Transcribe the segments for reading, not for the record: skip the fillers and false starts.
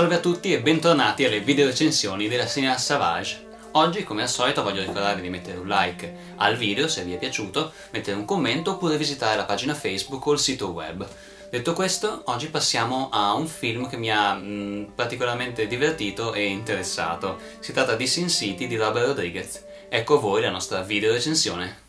Salve a tutti e bentornati alle video recensioni della Cinema Savage. Oggi, come al solito, voglio ricordarvi di mettere un like al video se vi è piaciuto, mettere un commento oppure visitare la pagina Facebook o il sito web. Detto questo, oggi passiamo a un film che mi ha particolarmente divertito e interessato. Si tratta di Sin City di Robert Rodriguez. Ecco a voi la nostra video recensione.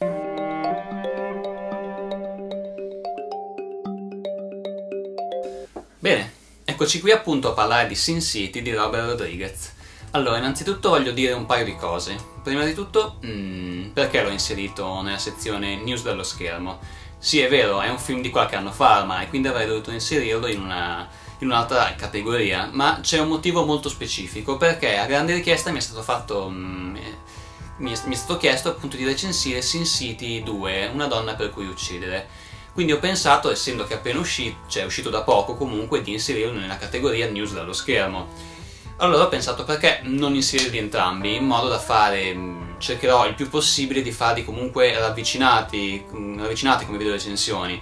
Bene, eccoci qui appunto a parlare di Sin City di Robert Rodriguez. Allora, innanzitutto voglio dire un paio di cose. Prima di tutto, perché l'ho inserito nella sezione news dallo schermo? Sì, è vero, è un film di qualche anno fa ormai, quindi avrei dovuto inserirlo in un'altra categoria, ma c'è un motivo molto specifico, perché a grande richiesta mi è stato chiesto appunto di recensire Sin City 2, Una donna per cui uccidere. Quindi ho pensato, essendo che è appena uscito, cioè è uscito da poco comunque, di inserirlo nella categoria news dallo schermo. Allora ho pensato perché non inserirli entrambi, in modo da fare, cercherò il più possibile di farli comunque ravvicinati come video recensioni.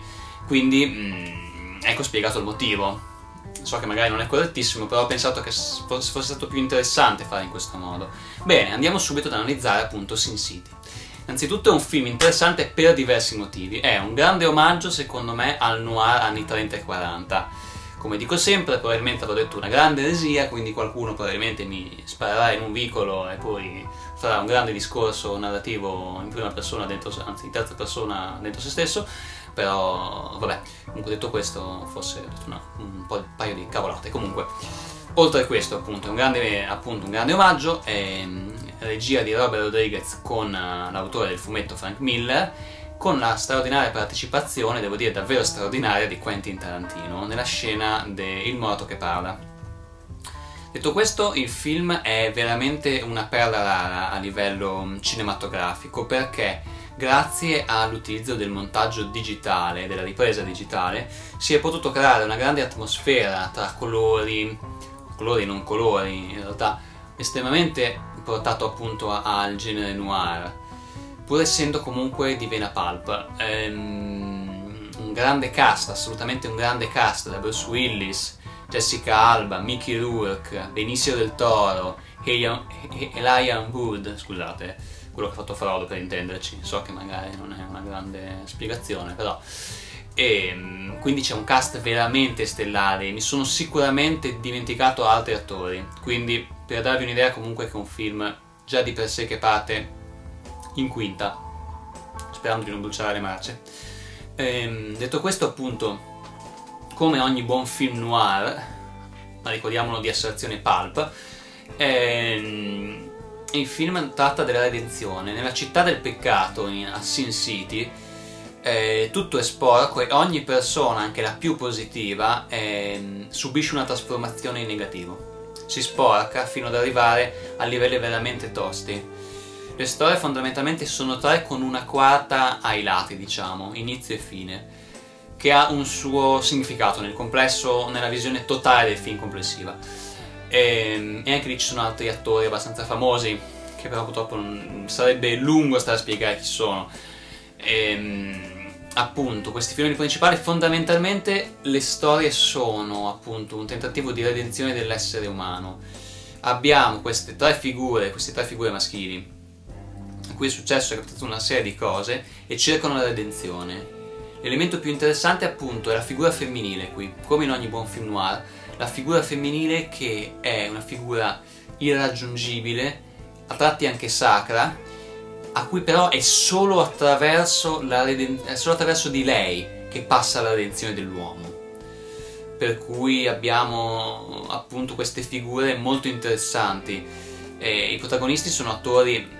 Quindi ecco spiegato il motivo. So che magari non è correttissimo, però ho pensato che fosse stato più interessante fare in questo modo. Bene, andiamo subito ad analizzare appunto Sin City. Innanzitutto è un film interessante per diversi motivi. È un grande omaggio secondo me al noir anni 30 e 40. Come dico sempre, probabilmente avrò detto una grande eresia, quindi qualcuno probabilmente mi sparerà in un vicolo e poi farà un grande discorso narrativo in prima persona anzi in terza persona dentro se stesso, però vabbè, comunque detto questo, forse ho detto un paio di cavolate. Comunque, oltre a questo appunto è un grande omaggio, regia di Robert Rodriguez con l'autore del fumetto Frank Miller, con la straordinaria partecipazione, devo dire davvero straordinaria, di Quentin Tarantino nella scena de Il morto che parla. Detto questo, il film è veramente una perla rara a livello cinematografico, perché grazie all'utilizzo del montaggio digitale, della ripresa digitale, si è potuto creare una grande atmosfera tra colori e non colori, in realtà estremamente portato appunto al genere noir, pur essendo comunque di vena pulp. Un grande cast, assolutamente un grande cast, da Bruce Willis, Jessica Alba, Mickey Rourke, Benicio del Toro, Elijah Wood, scusate, quello che ha fatto Frodo per intenderci, so che magari non è una grande spiegazione, però. E quindi c'è un cast veramente stellare. Mi sono sicuramente dimenticato altri attori, quindi per darvi un'idea comunque che è un film già di per sé che parte in quinta, sperando di non bruciare le marce. Detto questo, appunto, come ogni buon film noir, ma ricordiamolo di estrazione pulp, il film tratta della redenzione. Nella città del peccato, a Sin City, tutto è sporco e ogni persona, anche la più positiva, subisce una trasformazione in negativo. Si sporca fino ad arrivare a livelli veramente tosti. Le storie fondamentalmente sono tre, con una quarta ai lati, diciamo, inizio e fine, che ha un suo significato nel complesso, nella visione totale del film complessiva. E anche lì ci sono altri attori abbastanza famosi, che però purtroppo sarebbe lungo stare a spiegare chi sono. Appunto, questi filoni principali, fondamentalmente le storie sono appunto un tentativo di redenzione dell'essere umano. Abbiamo queste tre figure maschili a cui è successo, è capitato una serie di cose e cercano la redenzione. L'elemento più interessante appunto è la figura femminile qui, come in ogni buon film noir, la figura femminile che è una figura irraggiungibile, a tratti anche sacra, a cui però è solo attraverso di lei che passa la redenzione dell'uomo. Per cui abbiamo appunto queste figure molto interessanti. I protagonisti sono attori,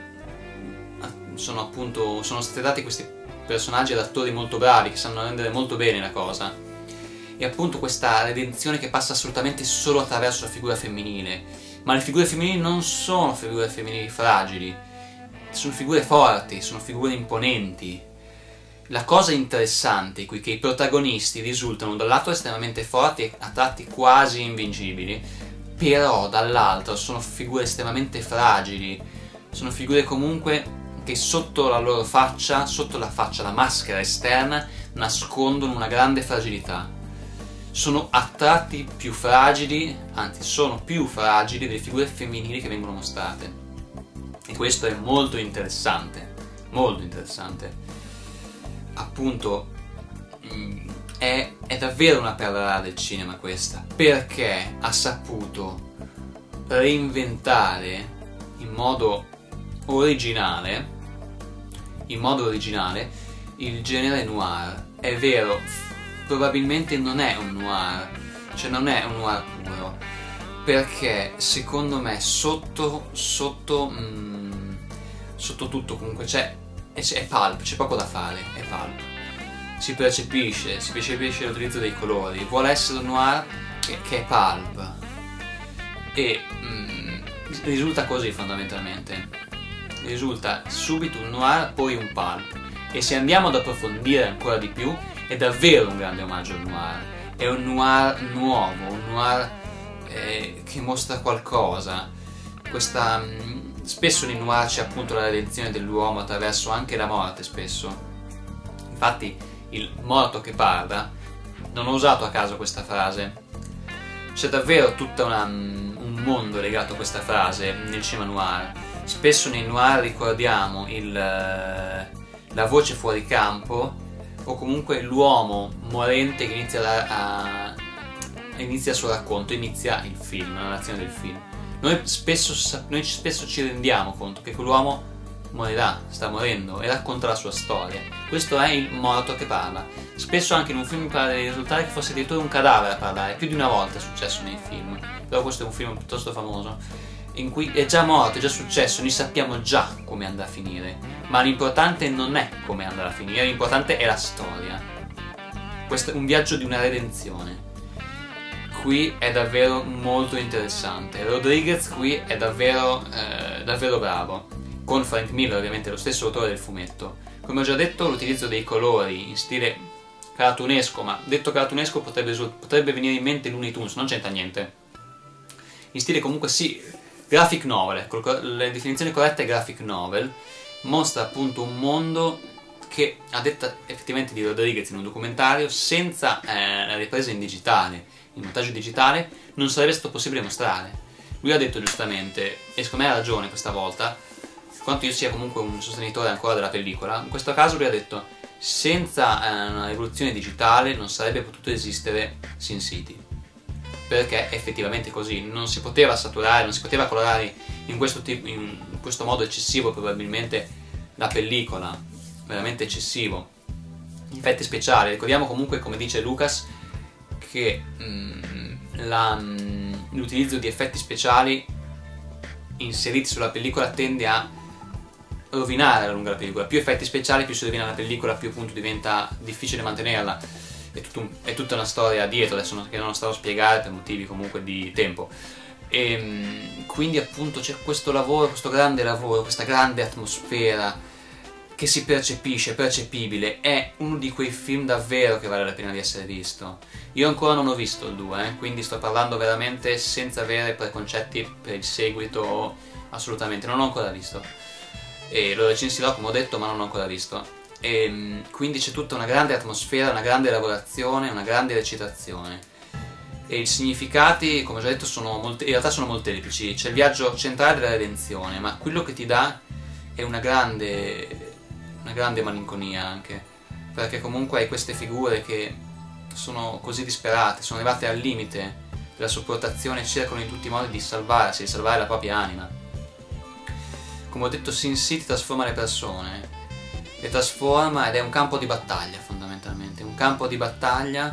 sono stati dati questi personaggi ad attori molto bravi, che sanno rendere molto bene la cosa. E appunto questa redenzione che passa assolutamente solo attraverso la figura femminile. Ma le figure femminili non sono figure femminili fragili, sono figure forti, sono figure imponenti. La cosa interessante qui è che i protagonisti risultano da un lato estremamente forti e a tratti quasi invincibili, però dall'altro sono figure estremamente fragili, sono figure comunque che sotto la loro faccia, la maschera esterna, nascondono una grande fragilità. sono a tratti più fragili, anzi sono più fragili delle figure femminili che vengono mostrate. E questo è molto interessante, molto interessante. Appunto, è davvero una perla rara del cinema questa, perché ha saputo reinventare in modo originale il genere noir. È vero, probabilmente non è un noir, cioè non è un noir puro, perché secondo me sotto tutto comunque è pulp, c'è poco da fare, è pulp. Si percepisce l'utilizzo dei colori, vuole essere un noir che è pulp, e risulta così fondamentalmente, risulta subito un noir, poi un pulp, e se andiamo ad approfondire ancora di più è davvero un grande omaggio al noir, è un noir nuovo, un noir che mostra qualcosa. Spesso nei noir c'è appunto la redenzione dell'uomo attraverso anche la morte, spesso. Infatti il morto che parla, non ho usato a caso questa frase, c'è davvero tutto un mondo legato a questa frase nel cinema noir. Spesso nei noir ricordiamo la voce fuori campo, o comunque l'uomo morente che inizia il suo racconto, inizia il film, la narrazione del film. Noi spesso ci rendiamo conto che quell'uomo morirà, sta morendo, e racconta la sua storia. Questo è il morto che parla. Spesso anche in un film mi pare di risultare che fosse addirittura un cadavere a parlare, più di una volta è successo nei film, però questo è un film piuttosto famoso, in cui è già morto, è già successo, noi sappiamo già come andrà a finire, ma l'importante non è come andrà a finire, l'importante è la storia. Questo è un viaggio di una redenzione. Qui è davvero molto interessante. Rodriguez qui è davvero bravo, con Frank Miller ovviamente lo stesso autore del fumetto. Come ho già detto, l'utilizzo dei colori in stile cartunesco, ma detto cartunesco potrebbe venire in mente Looney Tunes, non c'entra niente. In stile comunque sì, graphic novel, ecco, la definizione corretta è graphic novel, mostra appunto un mondo che, a detta effettivamente di Rodriguez in un documentario, senza la ripresa in digitale, il montaggio digitale, non sarebbe stato possibile mostrare. Lui ha detto giustamente, e secondo me ha ragione questa volta, quanto io sia comunque un sostenitore ancora della pellicola, in questo caso lui ha detto senza una rivoluzione digitale non sarebbe potuto esistere Sin City, perché effettivamente così non si poteva saturare, non si poteva colorare in questo modo eccessivo probabilmente la pellicola, veramente eccessivo. Gli effetti speciali, ricordiamo comunque, come dice Lucas, che l'utilizzo di effetti speciali inseriti sulla pellicola tende a rovinare alla lunga la pellicola. Più effetti speciali, più si rovina la pellicola, più appunto diventa difficile mantenerla. È tutta una storia dietro, adesso che non starò a spiegare per motivi comunque di tempo. E quindi appunto c'è questo lavoro, questo grande lavoro, questa grande atmosfera che si percepisce, è percepibile. È uno di quei film davvero che vale la pena di essere visto. Io ancora non ho visto il 2, quindi sto parlando veramente senza avere preconcetti per il seguito, assolutamente, non l'ho ancora visto. E lo recensirò, come ho detto, ma non l'ho ancora visto. E quindi c'è tutta una grande atmosfera, una grande lavorazione, una grande recitazione. E i significati, come ho già detto, in realtà sono molteplici. C'è il viaggio centrale della redenzione, ma quello che ti dà è una grande malinconia anche, perché comunque hai queste figure che sono così disperate, sono arrivate al limite della sopportazione, cercano in tutti i modi di salvarsi, di salvare la propria anima. Come ho detto, Sin City trasforma le persone, le trasforma, ed è un campo di battaglia fondamentalmente, un campo di battaglia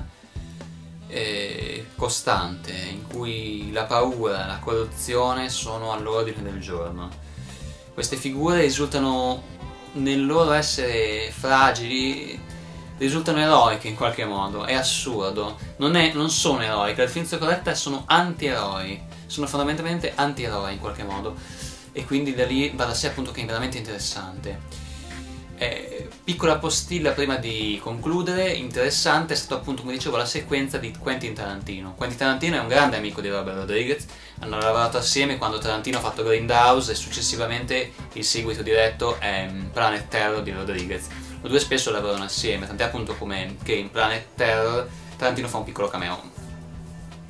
costante, in cui la paura e la corruzione sono all'ordine del giorno. Queste figure risultano, nel loro essere fragili, risultano eroiche in qualche modo. È assurdo, non sono eroiche, la definizione corretta sono anti-eroi, sono fondamentalmente anti-eroi in qualche modo, e quindi da lì va da sé appunto che è veramente interessante. Piccola postilla prima di concludere, interessante è stato appunto, come dicevo, la sequenza di Quentin Tarantino. Quentin Tarantino è un grande amico di Robert Rodriguez, hanno lavorato assieme quando Tarantino ha fatto Grindhouse e successivamente il seguito diretto è Planet Terror di Rodriguez. I due spesso lavorano assieme, tant'è appunto che in Planet Terror Tarantino fa un piccolo cameo.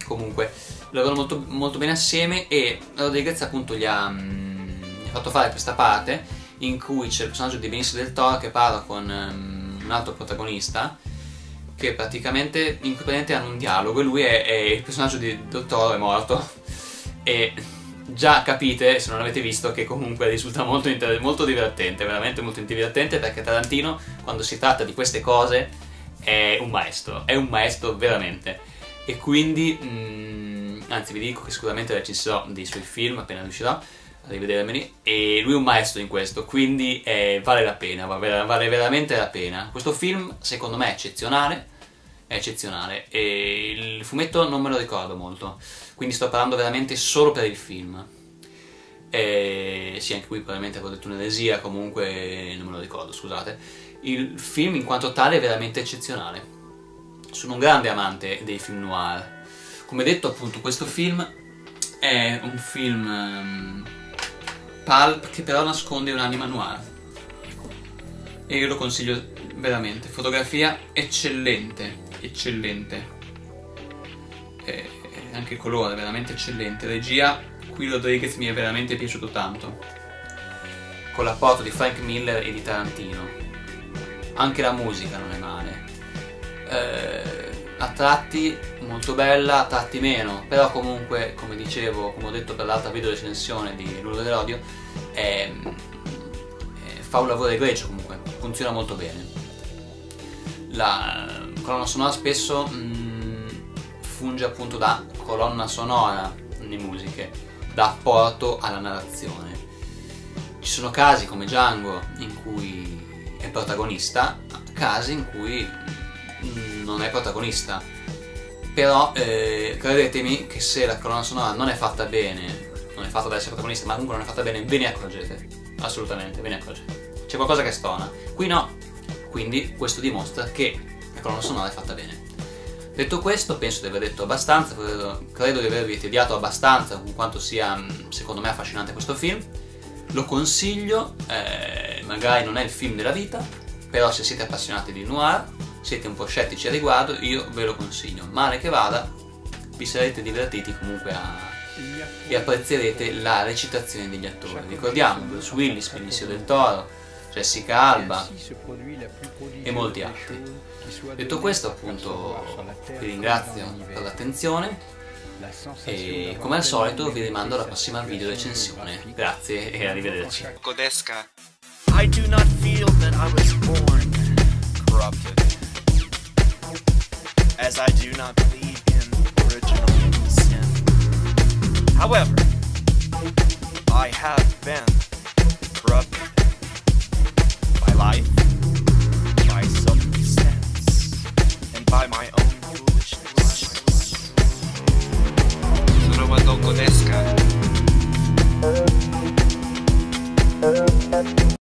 comunque lavorano molto, molto bene assieme, e Rodriguez appunto gli ha fatto fare questa parte in cui c'è il personaggio di Benicio del Toro che parla con un altro protagonista, che praticamente in cui praticamente hanno un dialogo, e lui è il personaggio del Toro è morto, e già capite, se non l'avete visto, che comunque risulta molto, molto divertente, veramente molto divertente, perché Tarantino, quando si tratta di queste cose, è un maestro veramente. E quindi, anzi vi dico che sicuramente recensirò dei suoi film appena riuscirò a rivedermeli, e lui è un maestro in questo, quindi vale la pena, vale veramente la pena. Questo film secondo me è eccezionale, e il fumetto non me lo ricordo molto, quindi sto parlando veramente solo per il film. Sì, anche qui probabilmente avevo detto un'eresia, comunque non me lo ricordo, scusate. Il film in quanto tale è veramente eccezionale. Sono un grande amante dei film noir. Come detto, appunto, questo film è un film pulp che però nasconde un'anima noir, e io lo consiglio veramente. Fotografia eccellente, anche il colore veramente eccellente. Regia, qui Rodriguez mi è veramente piaciuto tanto, con l'apporto di Frank Miller e di Tarantino. Anche la musica non è male, a tratti molto bella, a tratti meno, però comunque, come dicevo, come ho detto per l'altra video recensione di L'Urlo dell'Odio, fa un lavoro egregio, comunque funziona molto bene. La colonna sonora spesso funge appunto da colonna sonora nelle musiche, da apporto alla narrazione. Ci sono casi come Django in cui è protagonista, casi in cui non è protagonista, però credetemi che se la colonna sonora non è fatta bene, non è fatta da essere protagonista, ma comunque non è fatta bene, ve ne accorgete, assolutamente ve ne accorgete, c'è qualcosa che stona. Qui no, quindi questo dimostra che la colonna sonora è fatta bene. Detto questo, penso di aver detto abbastanza, credo di avervi tediato abbastanza con quanto sia secondo me affascinante questo film. Lo consiglio, magari non è il film della vita, però se siete appassionati di noir, siete un po' scettici a riguardo, io ve lo consiglio. Male che vada, vi sarete divertiti comunque e apprezzerete la recitazione degli attori. Ricordiamo Bruce Willis, Benicio del Toro, Jessica Alba e molti altri. Detto questo, appunto, vi ringrazio per l'attenzione e come al solito vi rimando alla prossima video recensione. Grazie e arrivederci. Godesca. I do not feel that I was born corrupted, as I do not believe in original sin. However, I have been corrupted by life, by circumstance, and by my own foolishness. Sono Godesca.